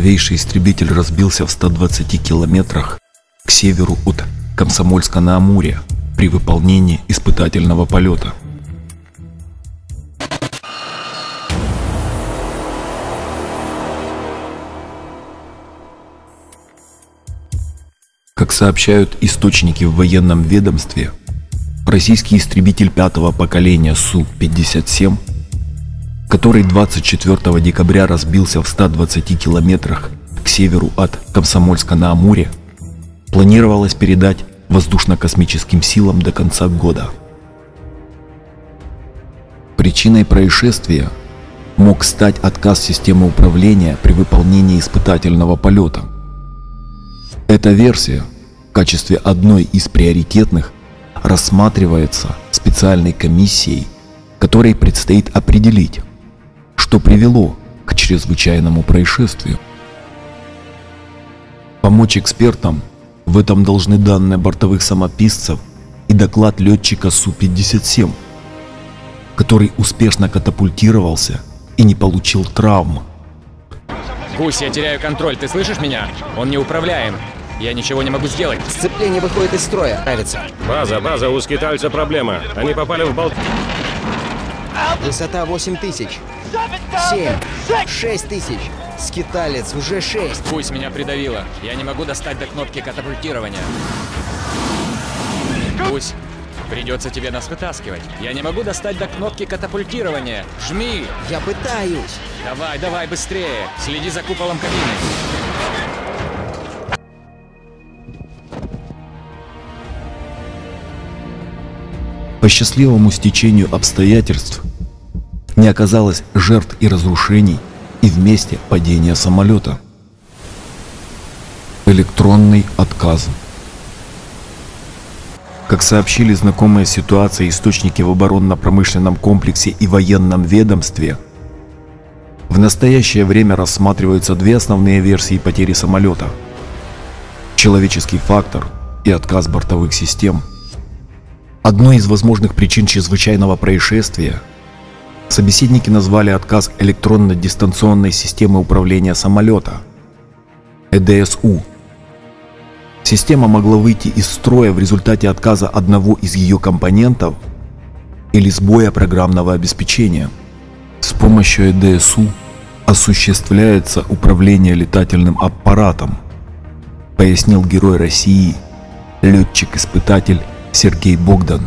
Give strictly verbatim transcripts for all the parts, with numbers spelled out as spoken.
новейший истребитель разбился в ста двадцати километрах к северу от Комсомольска-на-Амуре при выполнении испытательного полета. Как сообщают источники в военном ведомстве, российский истребитель пятого поколения Су пятьдесят семь, который двадцать четвёртого декабря разбился в ста двадцати километрах к северу от Комсомольска-на-Амуре, планировалось передать воздушно-космическим силам до конца года. Причиной происшествия мог стать отказ системы управления при выполнении испытательного полета. Эта версия в качестве одной из приоритетных рассматривается специальной комиссией, которой предстоит определить, что привело к чрезвычайному происшествию. Помочь экспертам в этом должны данные бортовых самописцев и доклад летчика Су пятьдесят семь, который успешно катапультировался и не получил травм. Гусь, я теряю контроль, ты слышишь меня? Он неуправляем. Я ничего не могу сделать. Сцепление выходит из строя, нравится. База, база, у скитальца проблема. Они попали в болт... Высота восемь тысяч. семь. шесть тысяч. Скиталец, уже шесть. Гусь, меня придавило. Я не могу достать до кнопки катапультирования. Гусь, придется тебе нас вытаскивать. Я не могу достать до кнопки катапультирования. Жми! Я пытаюсь. Давай, давай, быстрее. Следи за куполом кабины. По счастливому стечению обстоятельств не оказалось жертв и разрушений и в месте падения самолета. Электронный отказ. Как сообщили знакомые с ситуацией источники в оборонно-промышленном комплексе и военном ведомстве, в настоящее время рассматриваются две основные версии потери самолета: человеческий фактор и отказ бортовых систем. Одной из возможных причин чрезвычайного происшествия собеседники назвали отказ электронно-дистанционной системы управления самолета (э дэ эс у). Система могла выйти из строя в результате отказа одного из ее компонентов или сбоя программного обеспечения. С помощью э дэ эс у осуществляется управление летательным аппаратом, пояснил герой России, летчик-испытатель Сергей Богдан.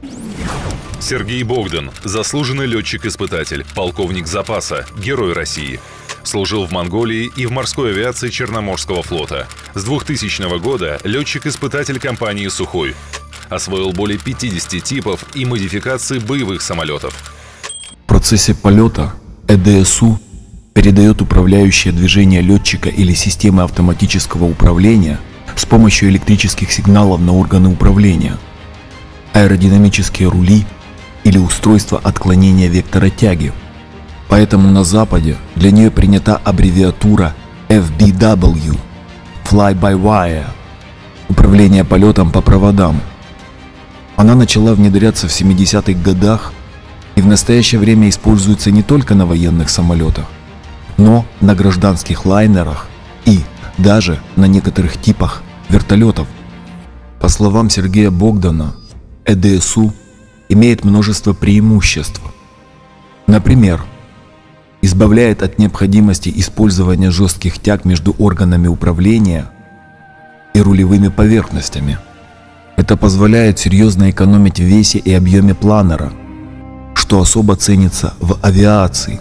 Сергей Богдан – заслуженный летчик-испытатель, полковник запаса, герой России. Служил в Монголии и в морской авиации Черноморского флота. С двухтысячного года летчик-испытатель компании «Сухой». Освоил более пятидесяти типов и модификаций боевых самолетов. В процессе полета э дэ эс у передает управляющее движение летчика или системы автоматического управления с помощью электрических сигналов на органы управления, аэродинамические рули или устройство отклонения вектора тяги. Поэтому на Западе для нее принята аббревиатура эф би дабл ю – Fly-by-Wire – управление полетом по проводам. Она начала внедряться в семидесятых годах и в настоящее время используется не только на военных самолетах, но на гражданских лайнерах и даже на некоторых типах вертолетов. По словам Сергея Богдана, э дэ эс у имеет множество преимуществ. Например, избавляет от необходимости использования жестких тяг между органами управления и рулевыми поверхностями. Это позволяет серьезно экономить в весе и объеме планера, что особо ценится в авиации.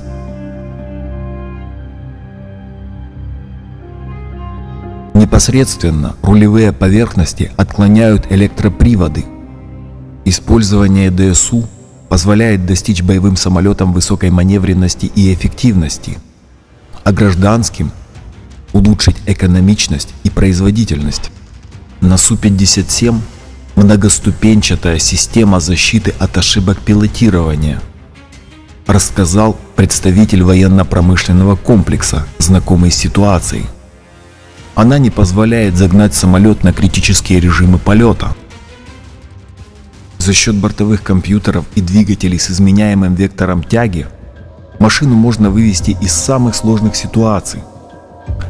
Непосредственно рулевые поверхности отклоняют электроприводы. Использование э дэ эс у позволяет достичь боевым самолетам высокой маневренности и эффективности, а гражданским – улучшить экономичность и производительность. На Су пятьдесят семь многоступенчатая система защиты от ошибок пилотирования, рассказал представитель военно-промышленного комплекса, знакомый с ситуацией. Она не позволяет загнать самолет на критические режимы полета. За счет бортовых компьютеров и двигателей с изменяемым вектором тяги машину можно вывести из самых сложных ситуаций.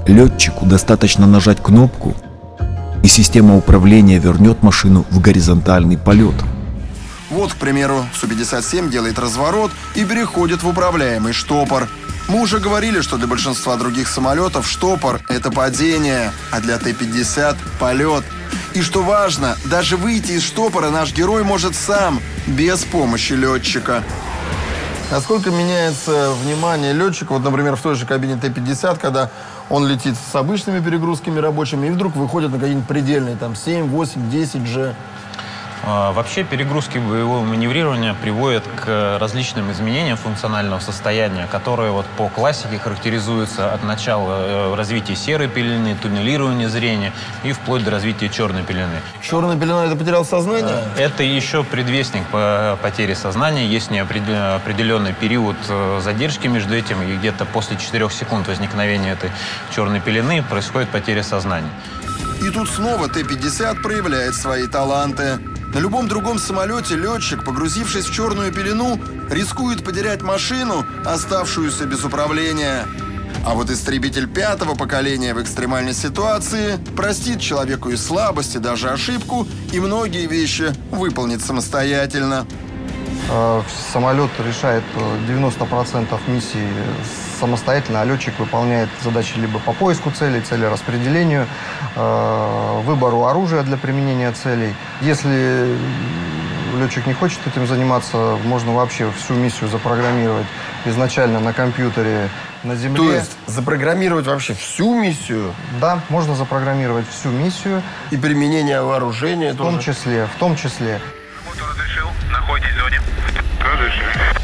Летчику достаточно нажать кнопку, и система управления вернет машину в горизонтальный полет. Вот, к примеру, Су пятьдесят семь делает разворот и переходит в управляемый штопор. Мы уже говорили, что для большинства других самолетов штопор – это падение, а для Т пятьдесят – полет. И что важно, даже выйти из штопора наш герой может сам, без помощи летчика. Насколько меняется внимание летчика, вот, например, в той же кабине Т пятьдесят, когда он летит с обычными перегрузками рабочими и вдруг выходит на какие-нибудь предельные, там, семь, восемь, десять джи. Вообще перегрузки боевого маневрирования приводят к различным изменениям функционального состояния, которые вот по классике характеризуются от начала развития серой пелены, туннелирования зрения и вплоть до развития черной пелены. Черная пелена – это потерял сознание? Это еще предвестник по потере сознания. Есть неопределенный период задержки между этим, и где-то после четырёх секунд возникновения этой черной пелены происходит потеря сознания. И тут снова Т пятьдесят проявляет свои таланты. На любом другом самолете летчик, погрузившись в черную пелену, рискует потерять машину, оставшуюся без управления. А вот истребитель пятого поколения в экстремальной ситуации простит человеку и слабость, и даже ошибку, и многие вещи выполнит самостоятельно. Самолет решает девяносто процентов миссий самостоятельно, а летчик выполняет задачи либо по поиску целей, целераспределению, выбору оружия для применения целей. Если летчик не хочет этим заниматься, можно вообще всю миссию запрограммировать изначально на компьютере на земле. То есть запрограммировать вообще всю миссию? Да, можно запрограммировать всю миссию. И применение вооружения в том числе, в том числе. Работу разрешил, находитесь в зоне. Разрешил.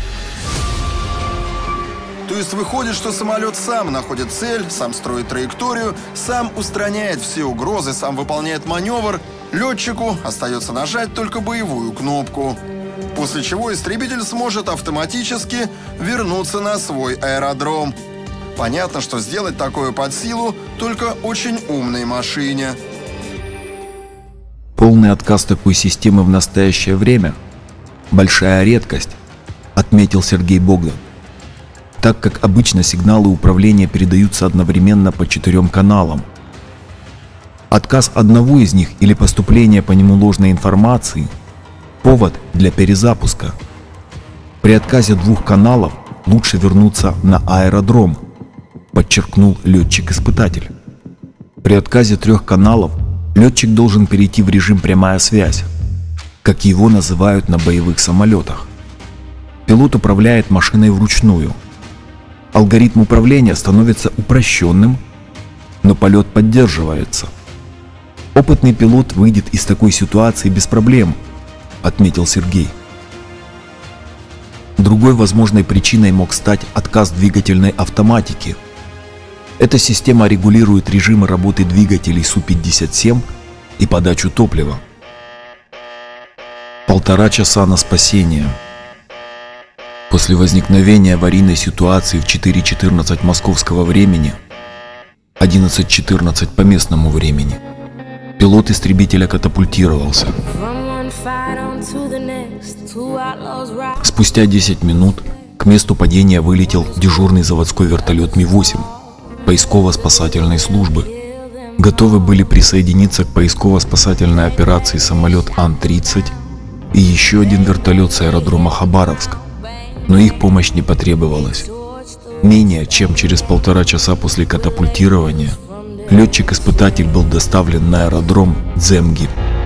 То есть выходит, что самолет сам находит цель, сам строит траекторию, сам устраняет все угрозы, сам выполняет маневр. Летчику остается нажать только боевую кнопку. После чего истребитель сможет автоматически вернуться на свой аэродром. Понятно, что сделать такое под силу только очень умной машине. Полный отказ такой системы в настоящее время – большая редкость, отметил Сергей Богдан, так как обычно сигналы управления передаются одновременно по четырем каналам. Отказ одного из них или поступление по нему ложной информации – повод для перезапуска. При отказе двух каналов лучше вернуться на аэродром, подчеркнул летчик-испытатель. При отказе трех каналов летчик должен перейти в режим «прямая связь», как его называют на боевых самолетах. Пилот управляет машиной вручную. Алгоритм управления становится упрощенным, но полет поддерживается. Опытный пилот выйдет из такой ситуации без проблем, отметил Сергей. Другой возможной причиной мог стать отказ двигательной автоматики. Эта система регулирует режимы работы двигателей Су пятьдесят семь и подачу топлива. Полтора часа на спасение. После возникновения аварийной ситуации в четыре четырнадцать московского времени, одиннадцать четырнадцать по местному времени, пилот истребителя катапультировался. Спустя десять минут к месту падения вылетел дежурный заводской вертолет Ми восемь поисково-спасательной службы. Готовы были присоединиться к поисково-спасательной операции самолет Ан тридцать и еще один вертолет с аэродрома Хабаровск, но их помощь не потребовалась. Менее чем через полтора часа после катапультирования летчик-испытатель был доставлен на аэродром Дземги.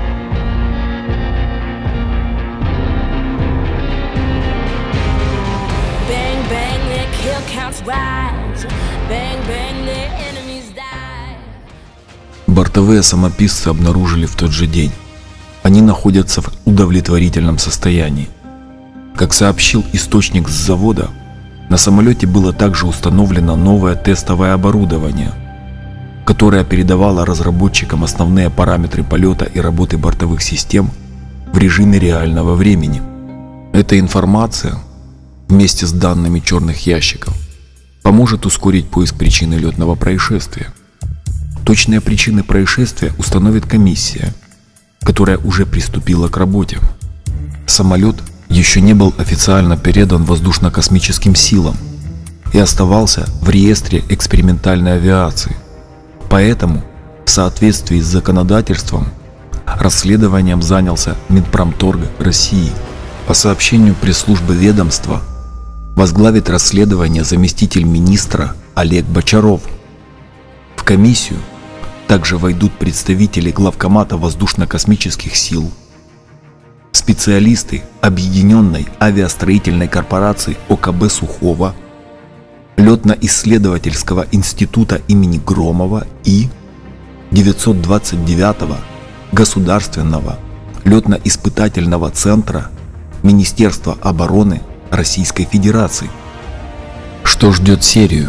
Бортовые самописцы обнаружили в тот же день. Они находятся в удовлетворительном состоянии. Как сообщил источник с завода, на самолете было также установлено новое тестовое оборудование, которое передавало разработчикам основные параметры полета и работы бортовых систем в режиме реального времени. Эта информация, вместе с данными черных ящиков, поможет ускорить поиск причины летного происшествия. Точные причины происшествия установит комиссия, которая уже приступила к работе. Самолет еще не был официально передан воздушно-космическим силам и оставался в реестре экспериментальной авиации. Поэтому, в соответствии с законодательством, расследованием занялся Минпромторг России. По сообщению пресс-службы ведомства, возглавит расследование заместитель министра Олег Бочаров. В комиссию также войдут представители главкомата воздушно-космических сил, специалисты Объединенной авиастроительной корпорации ОКБ Сухого, Летно-исследовательского института имени Громова и девятьсот двадцать девятого Государственного летно-испытательного центра Министерства обороны Российской Федерации. Что ждет серию?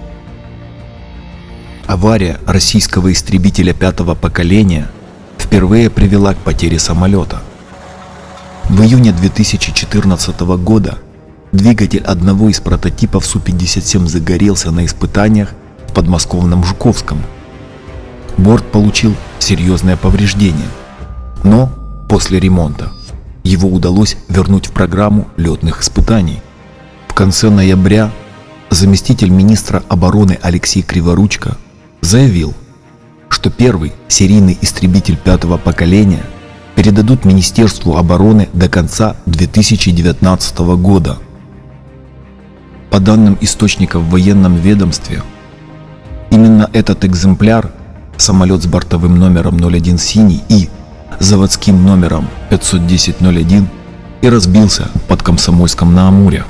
Авария российского истребителя пятого поколения впервые привела к потере самолета. В июне две тысячи четырнадцатого года двигатель одного из прототипов Су пятьдесят семь загорелся на испытаниях в подмосковном Жуковском. Борт получил серьезное повреждение, но после ремонта его удалось вернуть в программу летных испытаний. В конце ноября заместитель министра обороны Алексей Криворучко заявил, что первый серийный истребитель пятого поколения передадут Министерству обороны до конца две тысячи девятнадцатого года. По данным источников в военном ведомстве, именно этот экземпляр, самолет с бортовым номером ноль один «Синий» и заводским номером пятьсот десять ноль один, и разбился под Комсомольском на Амуре.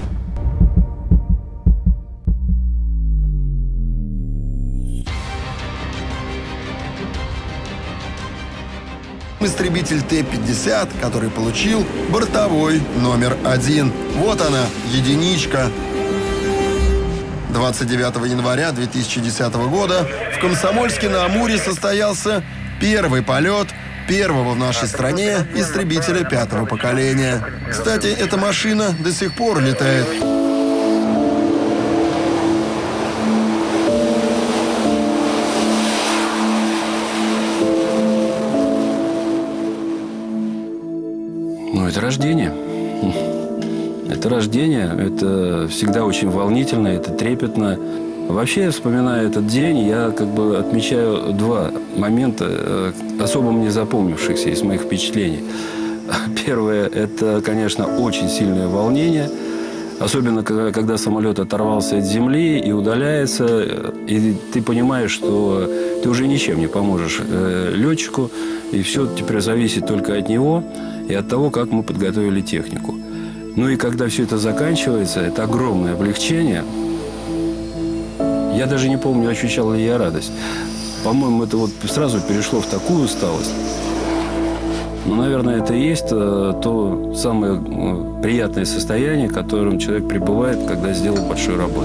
Истребитель Т пятьдесят, который получил бортовой номер один. Вот она, единичка. двадцать девятого января две тысячи десятого года в Комсомольске на Амуре состоялся первый полет первого в нашей стране истребителя пятого поколения. Кстати, эта машина до сих пор летает. Ну, это рождение. Это рождение, это всегда очень волнительно, это трепетно. Вообще, вспоминая этот день, я как бы отмечаю два момента, особо мне запомнившихся из моих впечатлений. Первое, это, конечно, очень сильное волнение, особенно когда самолет оторвался от земли и удаляется, и ты понимаешь, что ты уже ничем не поможешь летчику, и все теперь зависит только от него и от того, как мы подготовили технику. Ну и когда все это заканчивается, это огромное облегчение. Я даже не помню, ощущал ли я радость. По-моему, это вот сразу перешло в такую усталость. Ну, наверное, это и есть то самое приятное состояние, в котором человек пребывает, когда сделал большую работу.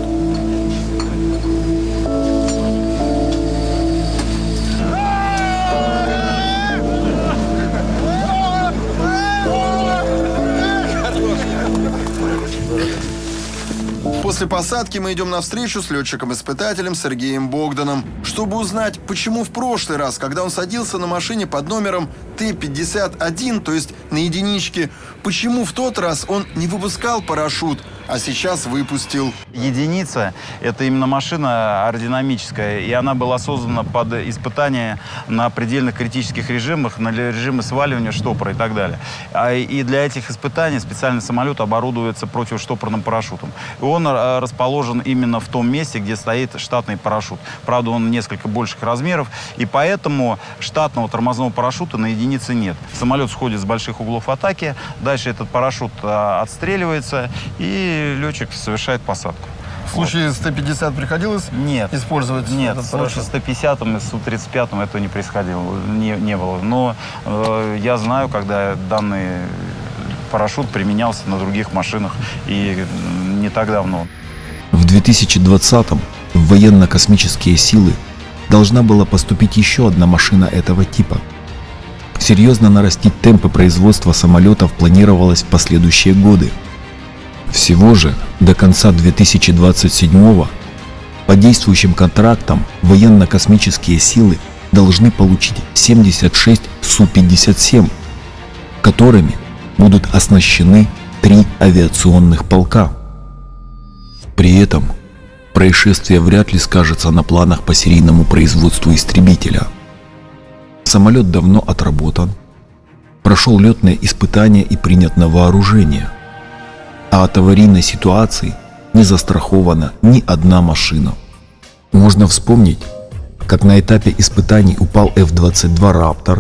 После посадки мы идем на встречу с летчиком-испытателем Сергеем Богданом, чтобы узнать, почему в прошлый раз, когда он садился на машине под номером Т пятьдесят один, то есть на единичке, почему в тот раз он не выпускал парашют, а сейчас выпустил. Единица – это именно машина аэродинамическая, и она была создана под испытание на предельных критических режимах, на режимы сваливания штопора и так далее. И для этих испытаний специальный самолет оборудуется противоштопорным парашютом. И он расположен именно в том месте, где стоит штатный парашют. Правда, он несколько больших размеров, и поэтому штатного тормозного парашюта на единице нет. Самолет сходит с больших углов атаки, дальше этот парашют отстреливается, и летчик совершает посадку. В случае с Т пятьдесят приходилось нет, использовать Нет, этот в случае парашют? с Т пятьдесят и с Су тридцать пять этого не происходило, не, не было. Но э, я знаю, когда данный парашют применялся на других машинах, и не так давно. В две тысячи двадцатом в военно-космические силы должна была поступить еще одна машина этого типа. Серьезно нарастить темпы производства самолетов планировалось в последующие годы. Всего же до конца две тысячи двадцать седьмого по действующим контрактам военно-космические силы должны получить семьдесят шесть Су пятьдесят семь, которыми будут оснащены три авиационных полка. При этом происшествие вряд ли скажется на планах по серийному производству истребителя. Самолет давно отработан, прошел летное испытание и принят на вооружение. А от аварийной ситуации не застрахована ни одна машина. Можно вспомнить, как на этапе испытаний упал эф двадцать два Раптор,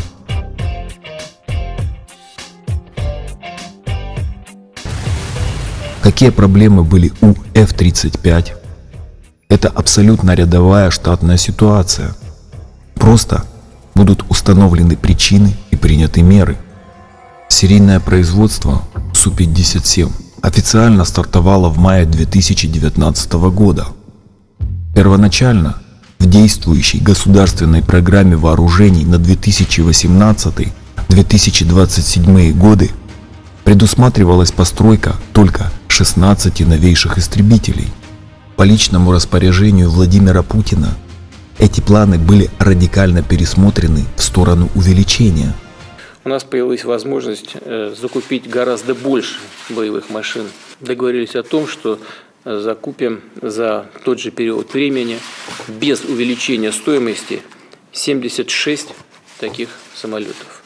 какие проблемы были у эф тридцать пять. Это абсолютно рядовая штатная ситуация. Просто будут установлены причины и приняты меры. Серийное производство Су пятьдесят семь официально стартовало в мае две тысячи девятнадцатого года. Первоначально в действующей государственной программе вооружений на две тысячи восемнадцатый — две тысячи двадцать седьмые годы предусматривалась постройка только шестнадцати новейших истребителей. По личному распоряжению Владимира Путина эти планы были радикально пересмотрены в сторону увеличения. У нас появилась возможность э, закупить гораздо больше боевых машин. Договорились о том, что э, закупим за тот же период времени без увеличения стоимости семьдесят шесть таких самолетов.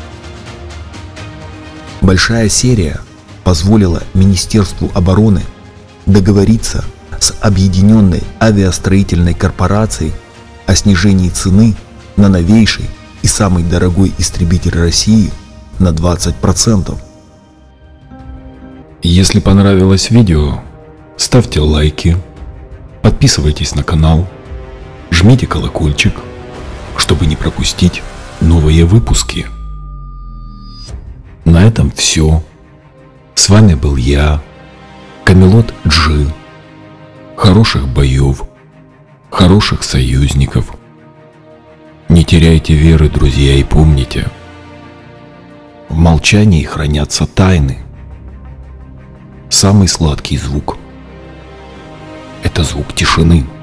Большая серия позволила Министерству обороны договориться с Объединенной авиастроительной корпорацией о снижении цены на новейший и самый дорогой истребитель России на двадцать процентов. Если понравилось видео, ставьте лайки, подписывайтесь на канал, жмите колокольчик, чтобы не пропустить новые выпуски. На этом все. С вами был я, Камелот Джи. Хороших боев, хороших союзников. Не теряйте веры, друзья, и помните, в молчании хранятся тайны. Самый сладкий звук – это звук тишины.